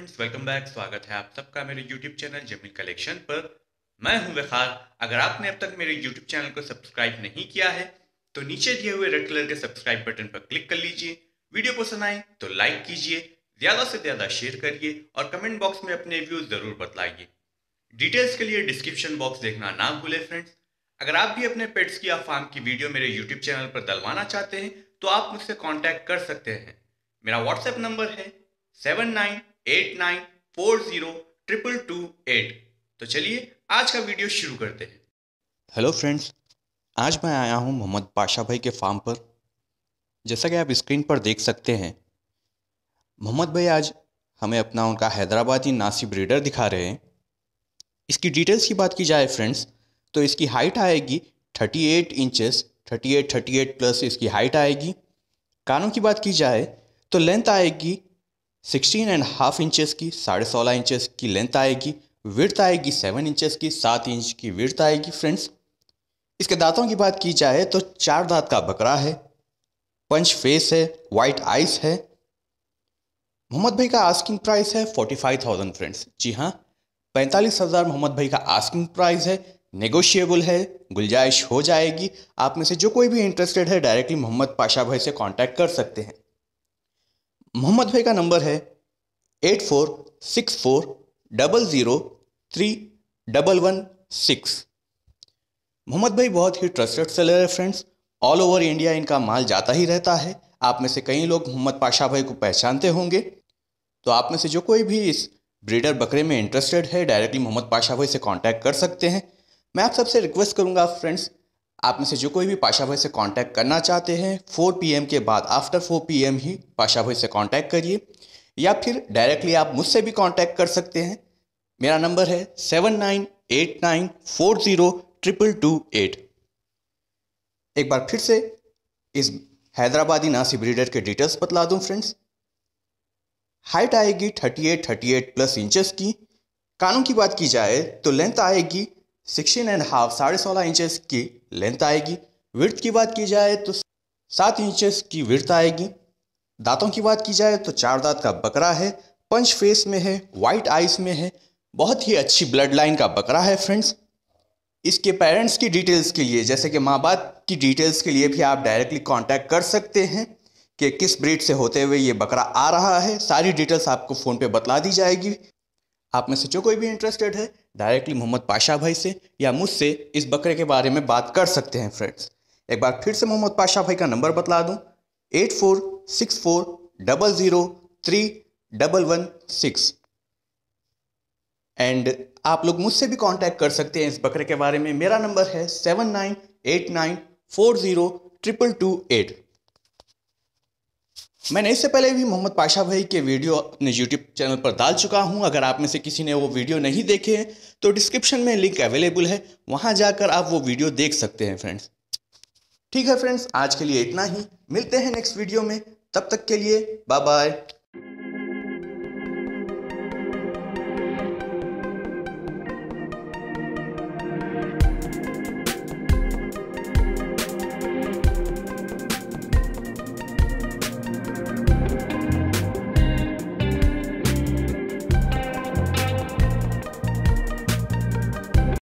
Friends, welcome back. स्वागत है आप सबका मेरे यूट्यूब चैनल जमील कलेक्शन पर। मैं हूं वखार। अगर आपने अब तक मेरे यूट्यूब चैनल को सब्सक्राइब नहीं किया है तो नीचे दिए हुए रेड कलर के सब्सक्राइब बटन पर क्लिक कर लीजिए। वीडियो पसंद आए तो लाइक कीजिए, ज्यादा से ज्यादा शेयर करिए और कमेंट बॉक्स में अपने व्यूज जरूर बतलाइए। डिटेल्स के लिए डिस्क्रिप्शन बॉक्स देखना ना भूले फ्रेंड्स। अगर आप भी अपने पेट्स की या फार्म की वीडियो मेरे यूट्यूब चैनल पर डलवाना चाहते हैं तो आप मुझसे कांटेक्ट कर सकते हैं। मेरा व्हाट्सएप नंबर है 7989402228। तो चलिए आज का वीडियो शुरू करते हैं। हेलो फ्रेंड्स, आज मैं आया हूं मोहम्मद पाशा भाई के फार्म पर। जैसा कि आप स्क्रीन पर देख सकते हैं, मोहम्मद भाई आज हमें अपना उनका हैदराबादी नासी ब्रीडर दिखा रहे हैं। इसकी डिटेल्स की बात की जाए फ्रेंड्स, तो इसकी हाइट आएगी 38 इंचेस, 38 प्लस इसकी हाइट आएगी। कानों की बात की जाए तो लेंथ आएगी 16.5 इंचेस की, 16.5 इंचेस की लेंथ आएगी। विड्थ आएगी 7 इंचेस की, 7 इंच की विड्थ आएगी फ्रेंड्स। इसके दांतों की बात की जाए तो 4 दांत का बकरा है, पंच फेस है, वाइट आइस है। मोहम्मद भाई का आस्किंग प्राइस है 45,000 फ्रेंड्स। जी हाँ, 45,000 मोहम्मद भाई का आस्किंग प्राइस है। नेगोशिएबल है, गुंजाइश हो जाएगी। आप में से जो कोई भी इंटरेस्टेड है डायरेक्टली मोहम्मद पाशा भाई से कांटेक्ट कर सकते हैं। मोहम्मद भाई का नंबर है 8464003116। मोहम्मद भाई बहुत ही ट्रस्टेड सेलर है फ्रेंड्स। ऑल ओवर इंडिया इनका माल जाता ही रहता है। आप में से कई लोग मोहम्मद पाशा भाई को पहचानते होंगे। तो आप में से जो कोई भी इस ब्रीडर बकरे में इंटरेस्टेड है डायरेक्टली मोहम्मद पाशा भाई से कांटेक्ट कर सकते हैं। मैं आप सबसे रिक्वेस्ट करूंगा फ्रेंड्स, आप में से जो कोई भी पाशा भाई से कांटेक्ट करना चाहते हैं 4 PM के बाद, आफ्टर 4 PM ही पाशा भाई से कांटेक्ट करिए, या फिर डायरेक्टली आप मुझसे भी कांटेक्ट कर सकते हैं। मेरा नंबर है 7989402228। एक बार फिर से इस हैदराबादी नासी ब्रीडर के डिटेल्स बतला दूं फ्रेंड्स। हाइट आएगी 38 प्लस इंचेस की। कानों की बात की जाए तो लेंथ आएगी 16.5, 16.5 इंचेस की लेंथ आएगी। विड्थ की बात की जाए तो 7 इंचेस की विड्थ आएगी। दांतों की बात की जाए तो 4 दांत का बकरा है, पंच फेस में है, वाइट आइस में है। बहुत ही अच्छी ब्लड लाइन का बकरा है फ्रेंड्स। इसके पेरेंट्स की डिटेल्स के लिए, जैसे कि माँ बाप की डिटेल्स के लिए भी आप डायरेक्टली कांटेक्ट कर सकते हैं कि किस ब्रीड से होते हुए ये बकरा आ रहा है। सारी डिटेल्स आपको फ़ोन पे बतला दी जाएगी। आप में से जो कोई भी इंटरेस्टेड है डायरेक्टली मोहम्मद पाशा भाई से या मुझसे इस बकरे के बारे में बात कर सकते हैं फ्रेंड्स। एक बार फिर से मोहम्मद पाशा भाई का नंबर बतला दूं, 8464003116। एंड आप लोग मुझसे भी कांटेक्ट कर सकते हैं इस बकरे के बारे में। मेरा नंबर है 7989402228। मैंने इससे पहले भी मोहम्मद पाशा भाई के वीडियो अपने यूट्यूब चैनल पर डाल चुका हूं। अगर आप में से किसी ने वो वीडियो नहीं देखे हैं तो डिस्क्रिप्शन में लिंक अवेलेबल है, वहां जाकर आप वो वीडियो देख सकते हैं फ्रेंड्स। ठीक है फ्रेंड्स, आज के लिए इतना ही। मिलते हैं नेक्स्ट वीडियो में, तब तक के लिए बाय बाय।